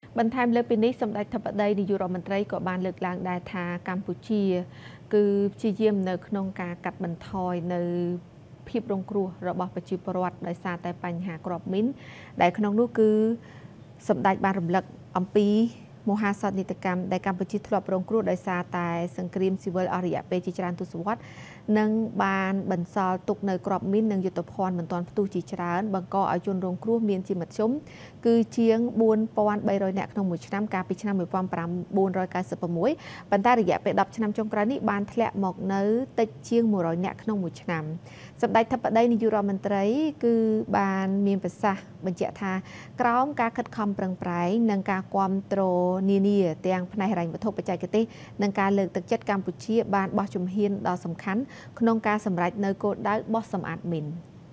បន្ថែមលើពីនេះសម្ដេចធិបតីនាយករដ្ឋមន្ត្រីក៏បានលើកឡើងដែរថាកម្ពុជាគឺព្យាយាមនៅក្នុងការកាត់បន្ថយនៅភាពរងគ្រោះរបស់ប្រជាពលរដ្ឋដោយសារតែបញ្ហាគ្រាប់មីនដែលក្នុងនោះគឺសម្ដេចបានរំលឹកអំពីមហាសន្និដ្ឋកម្មដែលកម្ពុជាធ្លាប់រងគ្រោះដោយសារតែសង្គ្រាមស៊ីវិលអស់រយៈពេលជាច្រើនទសវត្សរ៍និងបានបន្សល់ទុកនៅគ្រាប់មីននិងយុទ្ធភ័ណ្ឌមិនទាន់ផ្ទុះជាច្រើនបង្កឲ្យជនរងគ្រោះមានជាមធ្យមគឺជាង 4,300 នាក់ក្នុងមួយឆ្នាំកាលពីឆ្នាំ 1996 ប៉ុន្តែរយៈពេល 10 ឆ្នាំចុងក្រោយនេះបានធ្លាក់មកនៅតិចជាង 100 នាក់ក្នុងមួយឆ្នាំសម្ដេចធិបតីនាយករដ្ឋមន្ត្រីគឺបានមានប្រសាសន៍បញ្ជាក់ថាក្រោមការខិតខំប្រឹងប្រែងនិងការគាំទ្រនានាទាំងផ្នែកហិរញ្ញវត្ថុបច្ចេកទេសនិងការលើកទឹកចិត្តកម្ពុជាបានបោះជំហានដ៏សំខាន់ក្នុងការសម្រេចនៅគោលដៅបោះសម្អាតមីន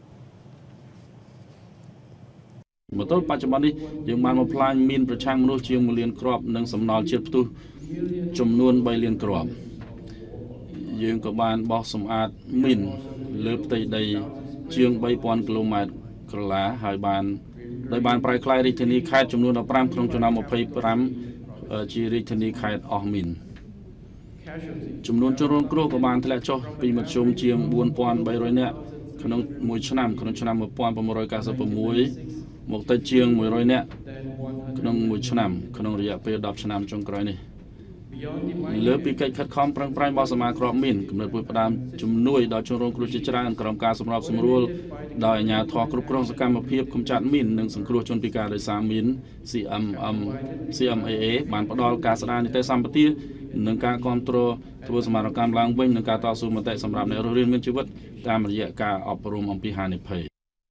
មកទល់បច្ចុប្បន្ននេះយើងបានបំផ្លាញមីនប្រឆាំងមនុស្សជាង 1 លានគ្រាប់និងសំណល់ជាតិផ្ទុះចំនួន 3 លានគ្រាប់យើងក៏បានបោះសម្អាតមីនលើផ្ទៃដីជាង 3,000 គីឡូម៉ែត្រក្រឡាហើយដោយបានប្រែក្លាយរាជធានីខេត្តចំនួន 15 ក្នុងចំណោម 25 ជារាជធានីខេត្តអស់មីនចំនួនជនរងគ្រោះក៏បានធ្លាក់ចុះពីមធ្យមជាង 4,300 នាក់ក្នុងមួយឆ្នាំក្នុងឆ្នាំ 1996 មកទៅជាង 100 នាក់ក្នុងមួយឆ្នាំក្នុងរយៈពេល 10 ឆ្នាំចុងក្រោយនេះលើពីកិច្ចខិតខំប្រឹងប្រែងបោះសម្អាតគ្រាប់មីនគំនិតពុយផ្ដើមជំនួយដល់ជនរងគ្រោះជាច្រើនក្រុមការសម្របសម្រួលដោយអាជ្ញាធរគ្រប់គ្រងសកម្មភាពកម្ចាត់មីននិងសង្គ្រោះជនពិការដោយសារមីន CMAA បានផ្ដល់ការស្ដារនីតិសម្បទានិងការគ្រប់គ្រងធ្វើសមារកម្មឡើងវិញនិងការតស៊ូមតិសម្រាប់អ្នករស់រានមានជីវិតតាមរយៈការអប់រំអំពីហានិភ័យ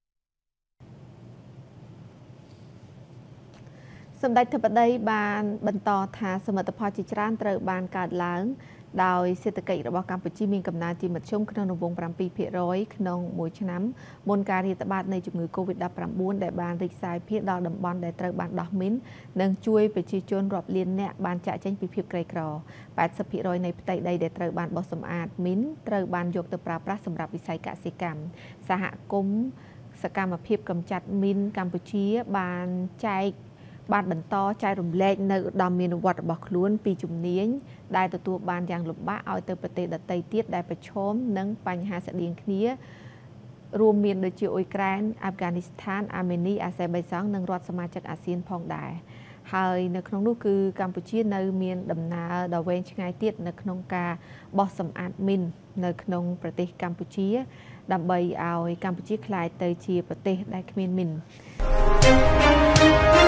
សម្ដេចធិបតីបានបន្តថាសមិទ្ធផលជាច្រើនត្រូវបានកើតឡើងដោយសេដ្ឋកិច្ចរបស់កម្ពុជាមានកំណើនជាមធ្យមក្នុងរង្វង់ 7% ក្នុងមួយឆ្នាំមុនការរាតត្បាតនៃជំងឺ Covid-19 ដែលបានរីកសាយភាយដល់តំបន់ដែលត្រូវបានដោះមីននិងជួយប្រជាជនរាប់លាននាក់បានចាកចេញពីភាពក្រីក្រ 80% នៃផ្ទៃដីដែលត្រូវបានបោះសម្អាតមីនត្រូវបានយកទៅប្រើប្រាស់សម្រាប់វិស័យកសិកម្មសហគមន៍សកម្មភាពកម្ចាត់មីនកម្ពុជាបានបន្តចែករំលែកនៅឧត្តមមានវត្តរបស់ខ្លួនពីជំនាញដែលទទួលបានយ៉ាងលំបាកឲ្យទៅប្រទេសដទៃទៀតដែលប្រឈមនឹងបញ្ហាស្តៀងគ្នារួមមានដូចជាអ៊ុយក្រែនអាហ្វហ្គានីស្ថានអាមេនីអាសេបៃសង់និងរដ្ឋសមាជិកអាស៊ានផងដែរហើយនៅក្នុងនោះគឺកម្ពុជានៅមានដំណើរដ៏វែងឆ្ងាយទៀតនៅក្នុងការបោះសម្អាតមីននៅក្នុងប្រទេសកម្ពុជាដើម្បីឲ្យកម្ពុជាក្លាយទៅជាប្រទេសដែលគ្មានមីន